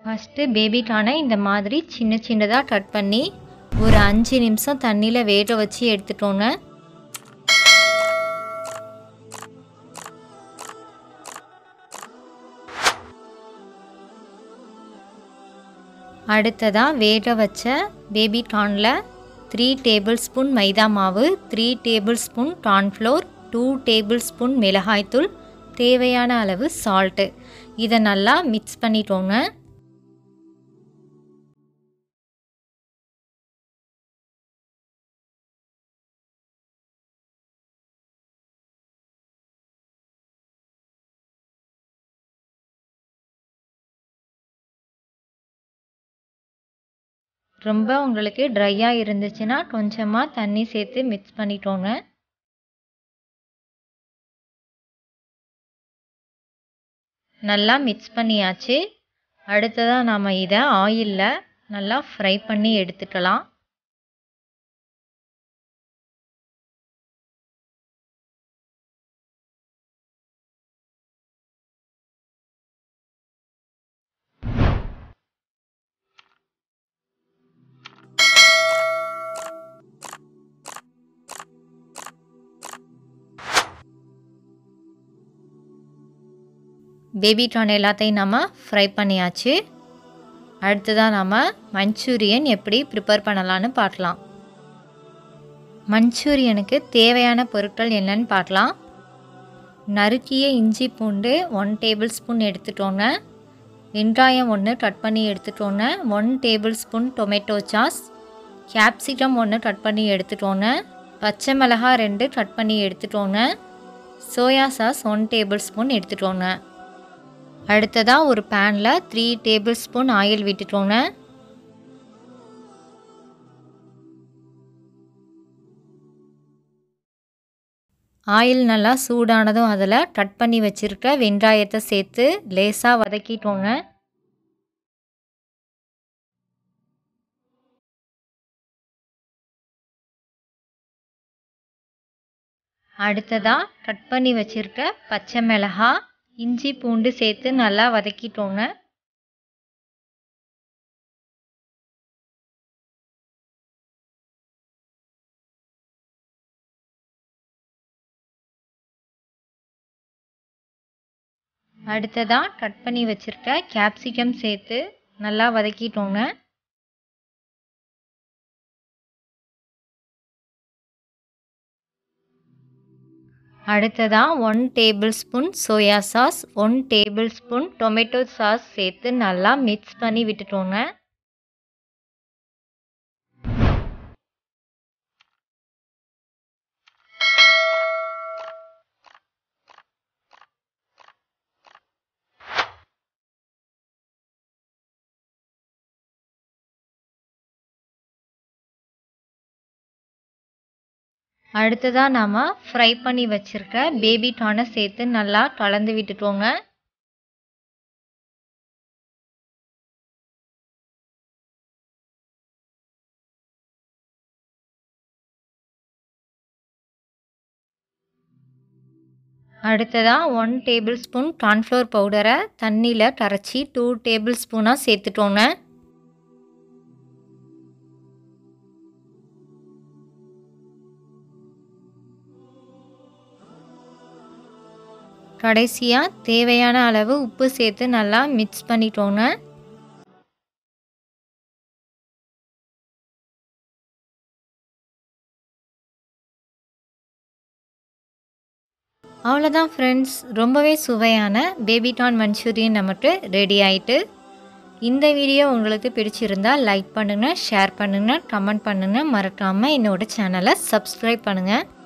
First baby கார்னை இந்த மாதிரி சின்ன சின்னதாக கட் பண்ணி ஒரு 5 நிமிஷம் தண்ணியில் வேக வச்சு எடுத்துட்டோங்க. அடுத்ததாக வேக வச்ச பேபி கார்னில் 3 டேபிள் ஸ்பூன் மைதா மாவு, 3 tablespoon cornflour, 2 tablespoon மிளகாய்த்தூள், தேவையான அளவு சால்ட்டு, இதை நல்லா மிக்ஸ் பண்ணிட்டோங்க. ரொம்ப உங்களுக்கு ட்ரையாக இருந்துச்சுன்னா கொஞ்சமாக தண்ணி சேர்த்து மிக்ஸ் பண்ணிட்டோங்க. நல்லா மிக்ஸ் பண்ணியாச்சு. அடுத்ததாக நாம் இதை ஆயிலில் நல்லா ஃப்ரை பண்ணி எடுத்துக்கலாம். பேபி கார்ன் எல்லாத்தையும் நம்ம ஃப்ரை பண்ணியாச்சு. அடுத்ததாக நம்ம மஞ்சூரியன் எப்படி ப்ரிப்பேர் பண்ணலான்னு பார்க்கலாம். மஞ்சூரியனுக்கு தேவையான பொருட்கள் என்னன்னு பார்க்கலாம். நறுக்கிய இஞ்சி பூண்டு 1 டேபிள் ஸ்பூன் எடுத்துட்டோங்க. வெங்காயம் 1 கட் பண்ணி எடுத்துட்டோங்க. 1 tablespoon tomato sauce, capsicum 1 cut பண்ணி எடுத்துட்டோங்க. பச்சை மிளகாய் 2 கட் பண்ணி எடுத்துட்டோங்க. சோயா சாஸ் 1 டேபிள் ஸ்பூன் எடுத்துட்டோங்க. அடுத்ததாக ஒரு பேனில் 3 டேபிள் ஸ்பூன் ஆயில் விட்டுட்டோங்க. ஆயில் நல்லா சூடானதும் அதில் கட் பண்ணி வச்சுருக்க வெங்காயத்தை சேர்த்து லேசாக வதக்கிட்டோங்க. அடுத்ததாக கட் பண்ணி வச்சுருக்க பச்சை மிளகாய், இஞ்சி பூண்டு சேர்த்து நல்லா வதக்கிட்டோங்க. அடுத்ததாக கட் பண்ணி வச்சுருக்க கேப்சிகம் சேர்த்து நல்லா வதக்கிட்டோங்க. அடுத்ததாக 1 tablespoon soya sauce, 1 tablespoon tomato sauce சேர்த்து நல்லா மிக்ஸ் பண்ணி விட்டுட்டோங்க. அடுத்ததாக நாம் ஃப்ரை பண்ணி வச்சுருக்க பேபி கார்னை சேர்த்து நல்லா கலந்து விட்டுட்டோங்க. அடுத்ததாக 1 டேபிள் ஸ்பூன் கார்ன்ஃப்ளோர் பவுடரை தண்ணியில் கரைச்சி 2 டேபிள் ஸ்பூனாக சேர்த்துட்டோங்க. கடைசியாக தேவையான அளவு உப்பு சேர்த்து நல்லா மிக்ஸ் பண்ணிட்டோங்க. அவ்வளோதான் ஃப்ரெண்ட்ஸ், ரொம்பவே சுவையான பேபி கார்ன் மஞ்சூரியன் நமக்கு ரெடி ஆயிட்டு. இந்த வீடியோ உங்களுக்கு பிடிச்சிருந்தால் லைக் பண்ணுங்கள், ஷேர் பண்ணுங்கள், கமெண்ட் பண்ணுங்கள். மறக்காமல் என்னோட சேனலை சப்ஸ்கிரைப் பண்ணுங்கள்.